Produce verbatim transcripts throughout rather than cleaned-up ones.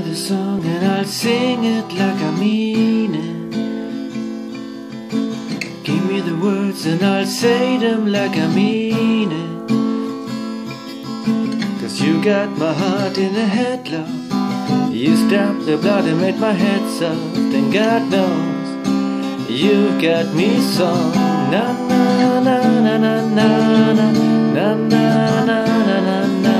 the song and I'll sing it like I mean it. Give me the words and I'll say them like I mean it. Cause you got my heart in a headlock. You stopped the blood and made my head soft. And God knows you've got me song. Na na na na na na na na na na na na na.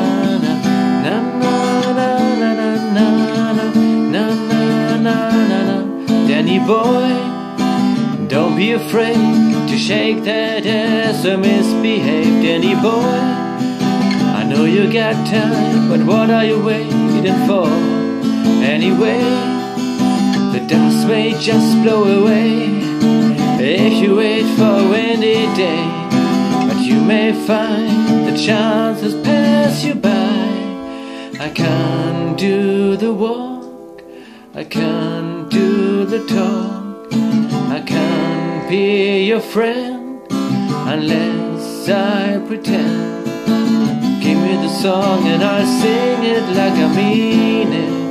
Danny boy, don't be afraid to shake that ass or misbehave. Danny boy, I know you got time, but what are you waiting for? Anyway, the dust may just blow away if you wait for a windy day. But you may find the chances pass you by. I can't do the walk, I can't do the talk, I can't be your friend unless I pretend. Give me the song and I'll sing it like I mean it.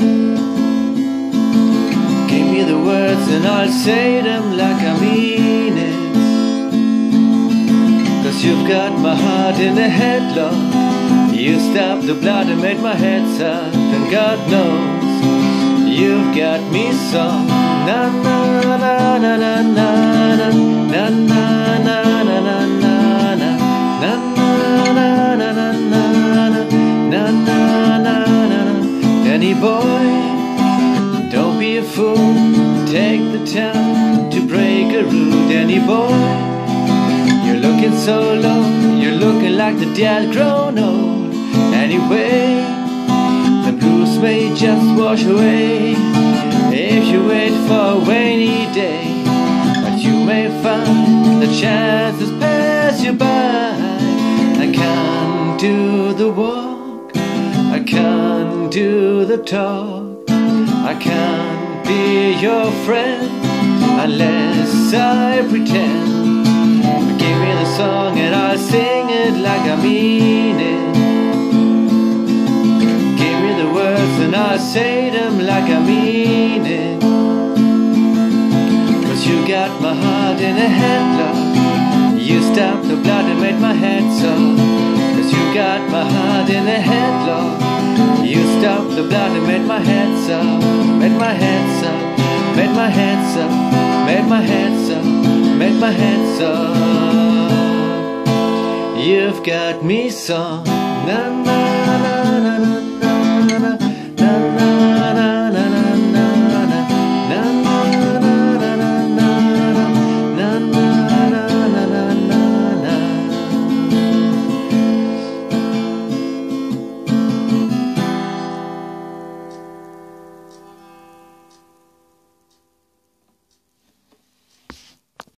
Give me the words and I'll say them like I mean it. Cause you've got my heart in a headlock. You stopped the blood and made my head soft. And God knows you've got me song. Na na na na na na na na na na na na na na na na na na na na. Danny boy, don't be a fool. Take the time to break a rule. Danny boy, you're looking so low. You're looking like the dead grown old. Anyway, the blues may just wash away if you wait for a rainy day. But you may find the chances pass you by. I can't do the walk, I can't do the talk, I can't be your friend unless I pretend. Give me the song and I'll sing it like I mean it. And I'll say them like I mean it. Cause you got my heart in a headlock. You stopped the blood and made my head soft. Cause you got my heart in a headlock. You stopped the blood and made my head soft. Made my head soft. Made my head soft. Made my head soft. Made my head soft. You've got me song. Na na.